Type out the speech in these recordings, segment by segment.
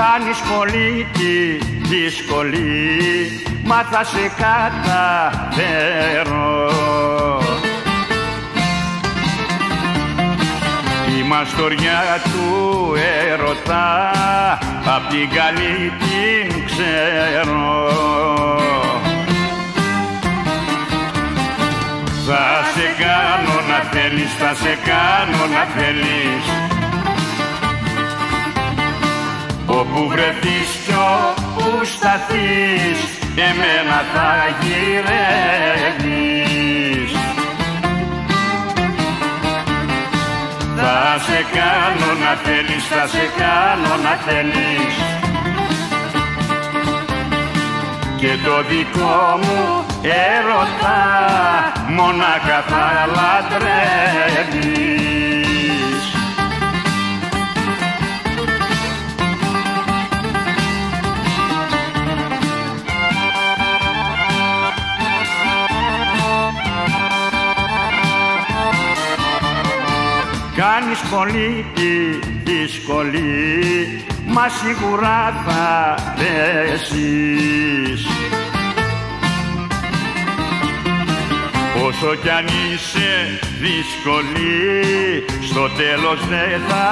Κάνεις πολύ τη δύσκολη, μα θα σε καταφέρω. Η μαστοριά του έρωτα απ' την καλή την ξέρω. Θα σε κάνω να θέλεις, θα σε κάνω να θέλεις. Όπου βρεθείς κι όπου σταθείς, εμένα θα γυρεύεις. Θα σε κάνω να θέλεις, θα σε κάνω να θέλεις. Και το δικό μου έρωτα μονάχα θα λατρεύεις. Κάνεις πολύ τη δύσκολη, μα σίγουρα θα πέσεις. Όσο κι αν είσαι δύσκολη, στο τέλος δεν θα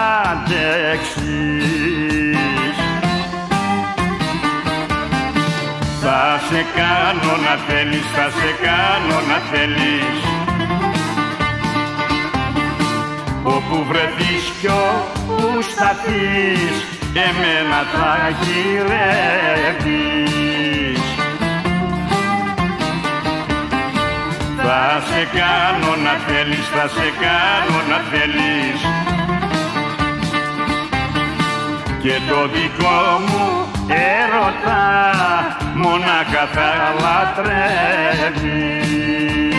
αντέξεις. Θα σε κάνω να θέλεις, θα σε κάνω να θέλεις. Όπου βρεθείς κι όπου σταθείς, εμένα θα γυρεύεις. Θα σε κάνω να θέλεις, θα σε κάνω να θέλεις. Και το δικό μου έρωτα μονάχα θα λατρεύεις.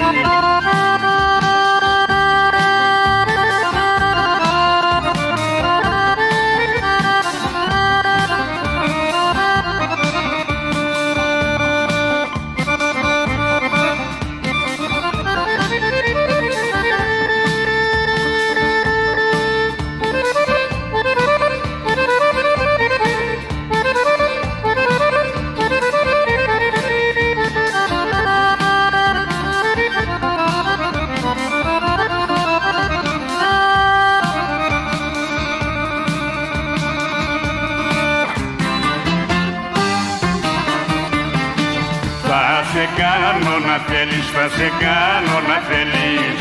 Θα σε κάνω να θέλεις, θα σε κάνω να θέλεις.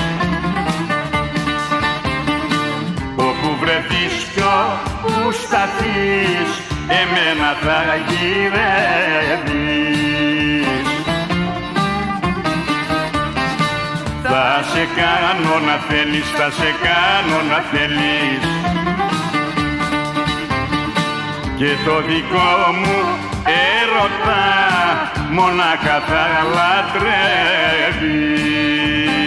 Όπου βρεθείς κι όπου σταθείς, εμένα θα γυρεύεις. Θα σε κάνω να θέλεις, θα σε κάνω να θέλεις. Και το δικό μου έρωτα μονάχα θα λατρεύεις.